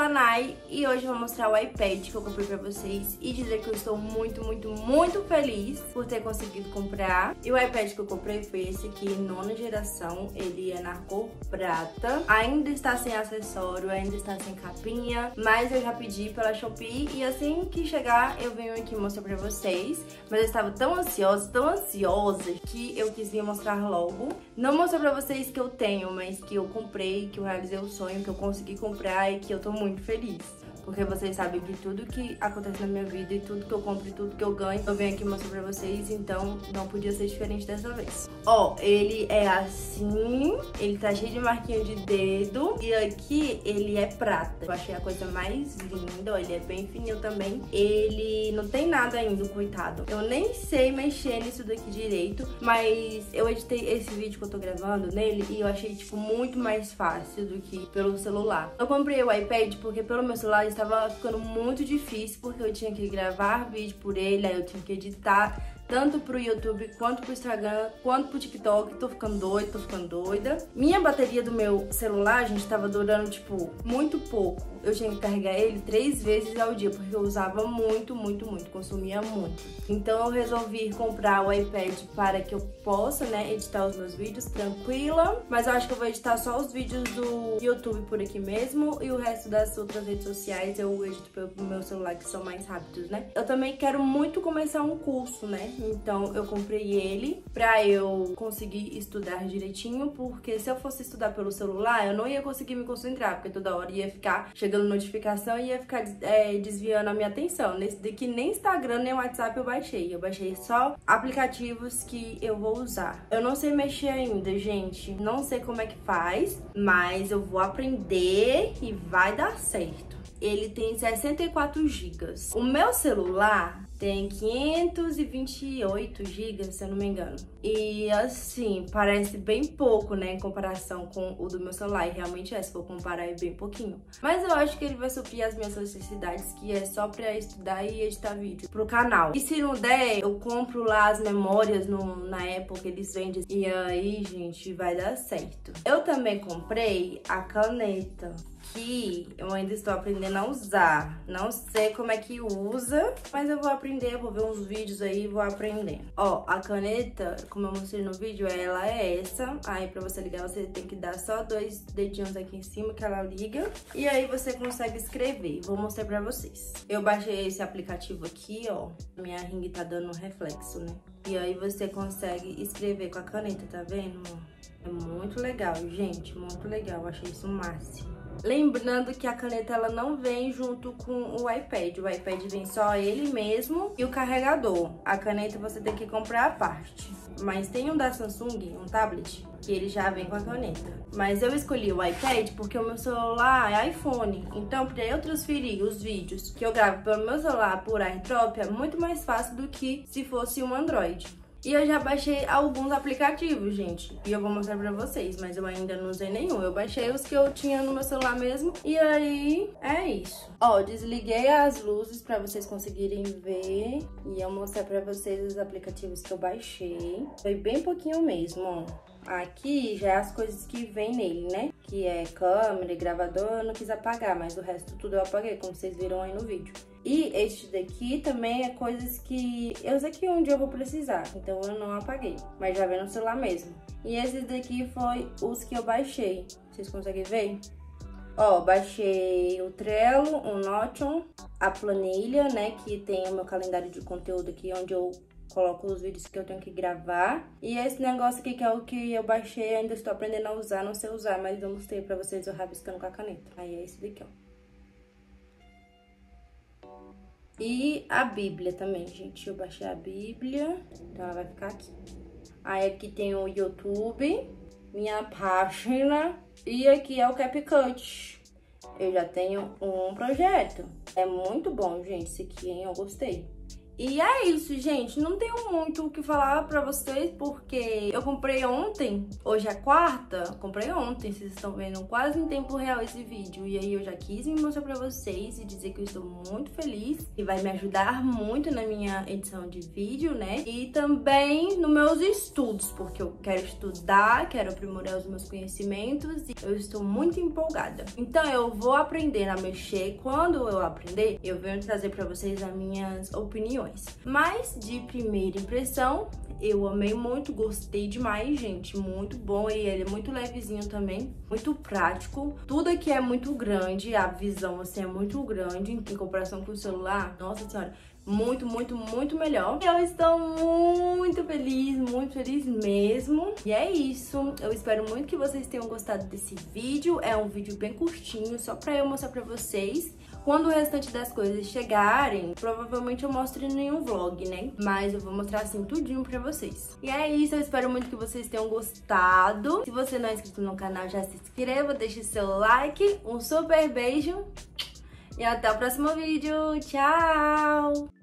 Nai e hoje eu vou mostrar o iPad que eu comprei pra vocês e dizer que eu estou muito feliz por ter conseguido comprar. E o iPad que eu comprei foi esse aqui, 9ª geração, ele é na cor prata, ainda está sem acessório, ainda está sem capinha, mas eu já pedi pela Shopee e assim que chegar eu venho aqui mostrar pra vocês. Mas eu estava tão ansiosa que eu quis vir mostrar logo. Não mostrar pra vocês que eu tenho, mas que eu comprei, que eu realizei o sonho, que eu consegui comprar e que eu tô muito feliz. Porque vocês sabem que tudo que acontece na minha vida e tudo que eu compro e tudo que eu ganho, eu venho aqui mostrar pra vocês, então não podia ser diferente dessa vez. Ó, ele é assim, ele tá cheio de marquinha de dedo e aqui ele é prata. Eu achei a coisa mais linda, ó, ele é bem fininho também. Ele não tem nada ainda, coitado. Eu nem sei mexer nisso daqui direito, mas eu editei esse vídeo que eu tô gravando nele e eu achei, tipo, muito mais fácil do que pelo celular. Eu comprei o iPad porque pelo meu celular estava ficando muito difícil, porque eu tinha que gravar vídeo por ele, aí eu tinha que editar tanto pro YouTube, quanto pro Instagram, quanto pro TikTok. Tô ficando doida. Minha bateria do meu celular, gente, tava durando, tipo, muito pouco. Eu tinha que carregar ele 3 vezes ao dia, porque eu usava muito, consumia muito. Então eu resolvi comprar o iPad para que eu possa, né, editar os meus vídeos tranquila. Mas eu acho que eu vou editar só os vídeos do YouTube por aqui mesmo, e o resto das outras redes sociais eu edito pelo meu celular, que são mais rápidos, né? Eu também quero muito começar um curso, né? Então eu comprei ele pra eu conseguir estudar direitinho, porque se eu fosse estudar pelo celular, eu não ia conseguir me concentrar, porque toda hora ia ficar chegando notificação e ia ficar desviando a minha atenção. Nesse daqui nem Instagram nem WhatsApp eu baixei só aplicativos que eu vou usar. Eu não sei mexer ainda, gente, não sei como é que faz, mas eu vou aprender e vai dar certo. Ele tem 64 GB. O meu celular tem 528 GB, se eu não me engano. E assim, parece bem pouco, né, em comparação com o do meu celular. E realmente se for comparar, é bem pouquinho. Mas eu acho que ele vai suprir as minhas necessidades, que é só pra estudar e editar vídeo pro canal. E se não der, eu compro lá as memórias na Apple que eles vendem. E aí, gente, vai dar certo. Eu também comprei a caneta, que eu ainda estou aprendendo a usar. Não sei como é que usa, mas eu vou aprender, vou ver uns vídeos aí e vou aprender. Ó, a caneta, como eu mostrei no vídeo, ela é essa. Aí pra você ligar, você tem que dar só 2 dedinhos aqui em cima que ela liga. E aí você consegue escrever. Vou mostrar pra vocês. Eu baixei esse aplicativo aqui, ó. Minha ring tá dando reflexo, né? E aí você consegue escrever com a caneta, tá vendo? É muito legal, gente, muito legal. Eu achei isso o máximo. Lembrando que a caneta ela não vem junto com o iPad. O iPad vem só ele mesmo e o carregador. A caneta você tem que comprar à parte. Mas tem um da Samsung, um tablet, que ele já vem com a caneta. Mas eu escolhi o iPad porque o meu celular é iPhone. Então, para eu transferir os vídeos que eu gravo pelo meu celular por AirDrop é muito mais fácil do que se fosse um Android. E eu já baixei alguns aplicativos, gente, e eu vou mostrar pra vocês, mas eu ainda não usei nenhum. Eu baixei os que eu tinha no meu celular mesmo, e aí é isso. Ó, desliguei as luzes pra vocês conseguirem ver, e eu mostrar pra vocês os aplicativos que eu baixei. Foi bem pouquinho mesmo, ó. Aqui já é as coisas que vem nele, né? Que é câmera e gravador, eu não quis apagar, mas o resto tudo eu apaguei, como vocês viram aí no vídeo. E este daqui também é coisas que eu sei que um dia eu vou precisar, então eu não apaguei, mas já vem no celular mesmo. E esses daqui foi os que eu baixei, vocês conseguem ver? Ó, baixei o Trello, o Notion, a planilha, né, que tem o meu calendário de conteúdo aqui, onde eu coloco os vídeos que eu tenho que gravar. E esse negócio aqui que é o que eu baixei, ainda estou aprendendo a usar, não sei usar, mas eu mostrei pra vocês eu rabiscando com a caneta. Aí é esse daqui, ó. E a Bíblia também, gente. Eu baixei a Bíblia, então ela vai ficar aqui. Aí aqui tem o YouTube, minha página, e aqui é o CapCut. Eu já tenho um projeto. É muito bom, gente, esse aqui, hein? Eu gostei. E é isso, gente. Não tenho muito o que falar pra vocês, porque eu comprei ontem. Hoje é quarta. Comprei ontem, vocês estão vendo quase em tempo real esse vídeo. E aí eu já quis me mostrar pra vocês e dizer que eu estou muito feliz. E vai me ajudar muito na minha edição de vídeo, né? E também nos meus estudos, porque eu quero estudar, quero aprimorar os meus conhecimentos. E eu estou muito empolgada. Então eu vou aprender a mexer. Quando eu aprender, eu venho trazer pra vocês as minhas opiniões. Mas de primeira impressão, eu amei muito, gostei demais, gente, muito bom. E ele é muito levezinho também, muito prático. Tudo aqui é muito grande, a visão assim é muito grande em comparação com o celular. Nossa senhora, muito, muito, muito melhor. Eu estou muito feliz mesmo. E é isso. Eu espero muito que vocês tenham gostado desse vídeo. É um vídeo bem curtinho, só pra eu mostrar pra vocês. Quando o restante das coisas chegarem, provavelmente eu mostro em um vlog, né? Mas eu vou mostrar assim tudinho pra vocês. E é isso, eu espero muito que vocês tenham gostado. Se você não é inscrito no canal, já se inscreva, deixe seu like. Um super beijo e até o próximo vídeo. Tchau!